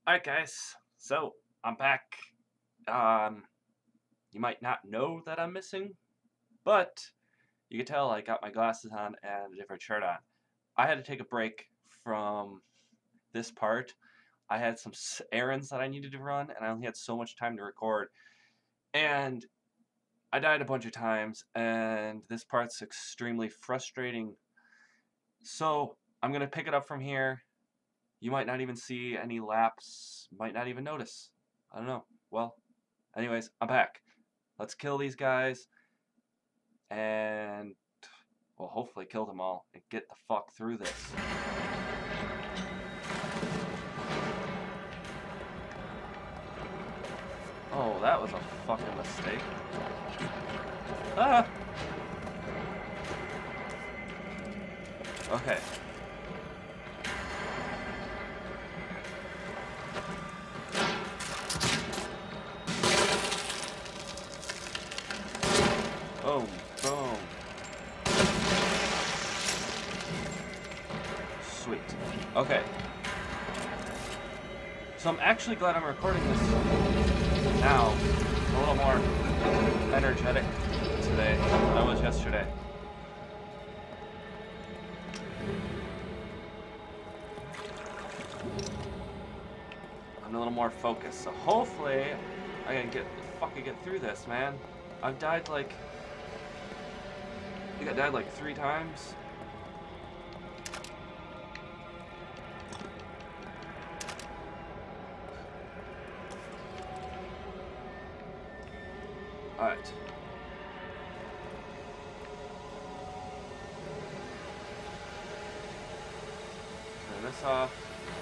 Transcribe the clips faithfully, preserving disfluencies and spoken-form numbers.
Alright guys, so I'm back. Um, you might not know that I'm missing, but you can tell I got my glasses on and a different shirt on. I had to take a break from this part. I had some errands that I needed to run and I only had so much time to record. And I died a bunch of times and this part's extremely frustrating. So I'm going to pick it up from here. You might not even see any laps, might not even notice. I don't know. Well, anyways, I'm back. Let's kill these guys and, well, hopefully kill them all and get the fuck through this. Oh, that was a fucking mistake. Ah! Okay. Boom, boom. Sweet. Okay. So I'm actually glad I'm recording this now. I'm a little more energetic today than I was yesterday. I'm a little more focused, so hopefully I can get fucking get through this, man. I've died like I think I died like three times. Alright. Turn this off.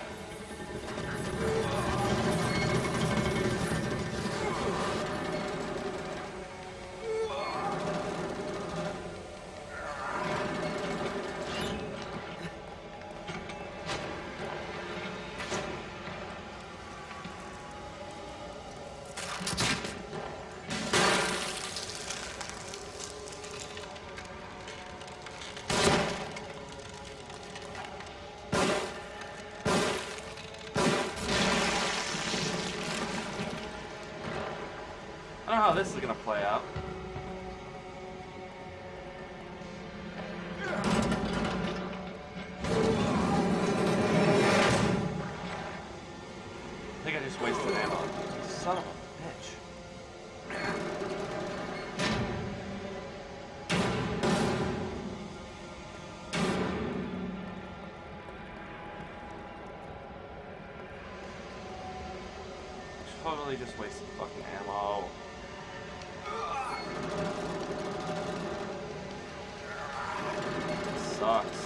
I don't know how this is gonna play out. I think I just wasted ammo. Son of a bitch. Totally just wasted fucking ammo. Sucks.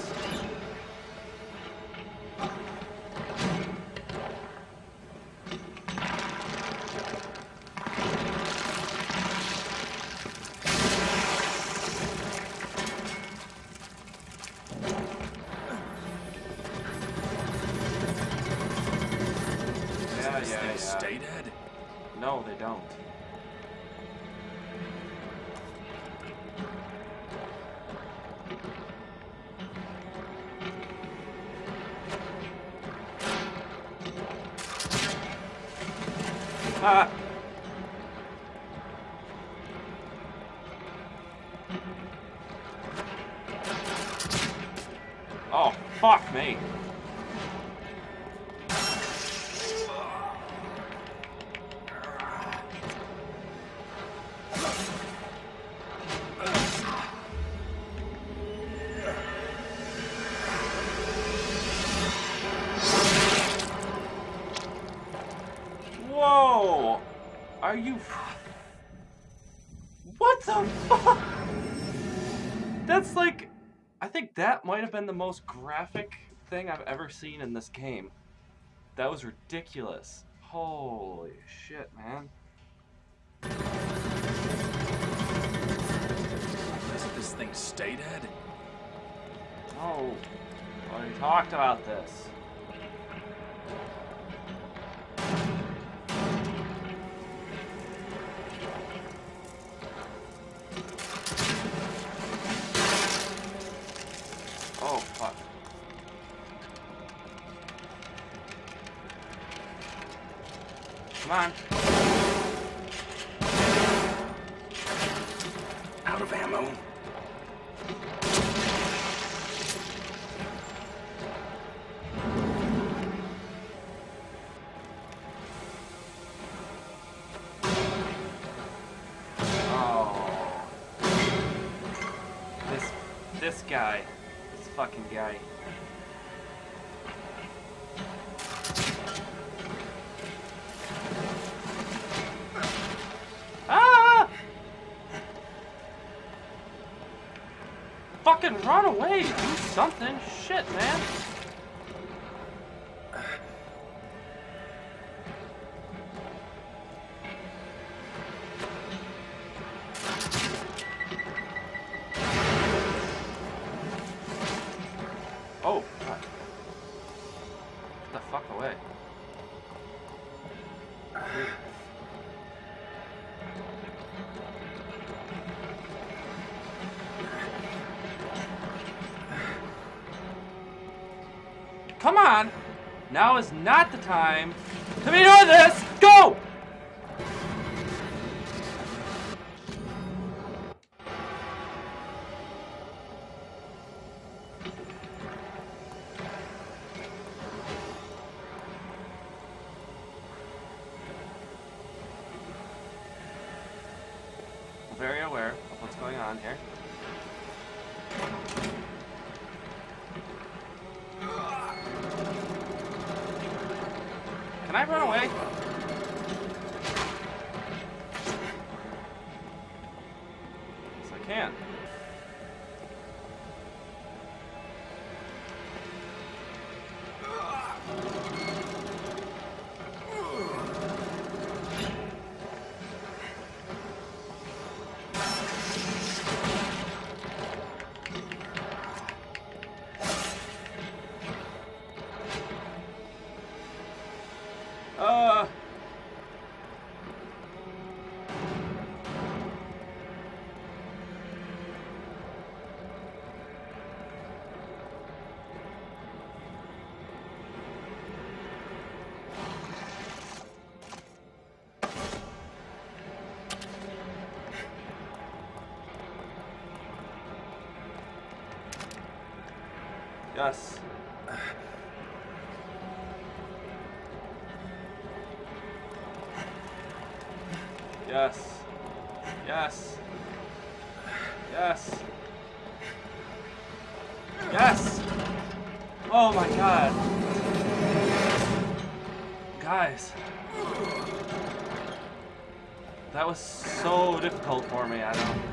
Yeah, yeah, yeah. Stay dead? No, they don't. Ah! Oh, fuck me. Whoa! Are you... What the fuck? That's like... I think that might have been the most graphic thing I've ever seen in this game. That was ridiculous. Holy shit, man. Doesn't this thing stay dead? No. We already talked about this. Oh, fuck. on. Out of ammo. Oh. This, this guy. This fucking guy. Ah! Fucking run away! Do something! Shit, man! Oh! God. Get the fuck away. Come on! Now is not the time to be doing this! Go! I'm very aware of what's going on here. Can I run away? Yes, I can. Uh. Yes. Yes. Yes. Yes. Yes! Oh my god. Guys. That was so difficult for me, I don't...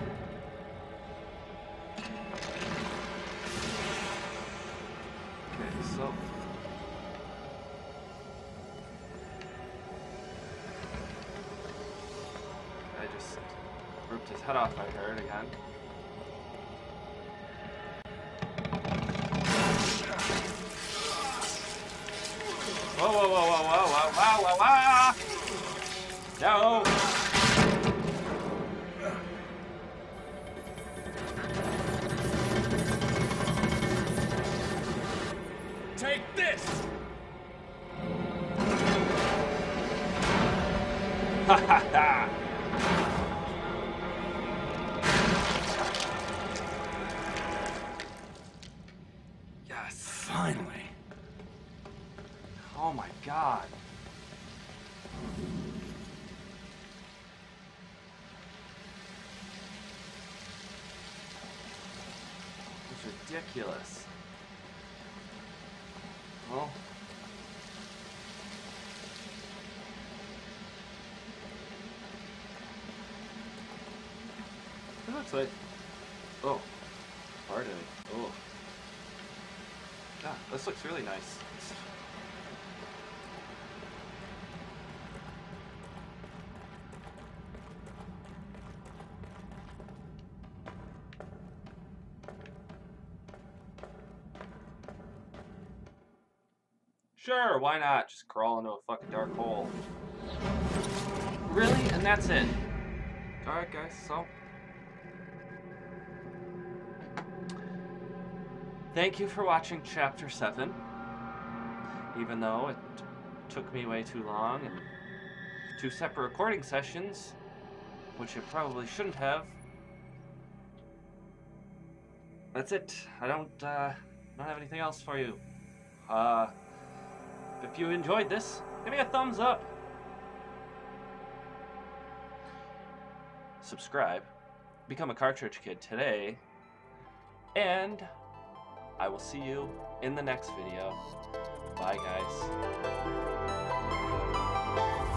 Okay, so... I just ripped his head off, I heard, again. Whoa, whoa, whoa, whoa, whoa, whoa, whoa, whoa, whoa! No! Take this! Ha ha ha! Yes, Finally. oh my god. It's ridiculous. Well, it looks like, oh, pardon me. Oh, yeah, this looks really nice. Sure, why not? Just crawl into a fucking dark hole. Really? And that's it. Alright guys, so... thank you for watching Chapter seven. Even though it took me way too long and two separate recording sessions, which you probably shouldn't have. That's it. I don't, uh, don't have anything else for you. Uh, if you enjoyed this, give me a thumbs up. Subscribe. Become a Cartridge Kid today. And I will see you in the next video. Bye, guys.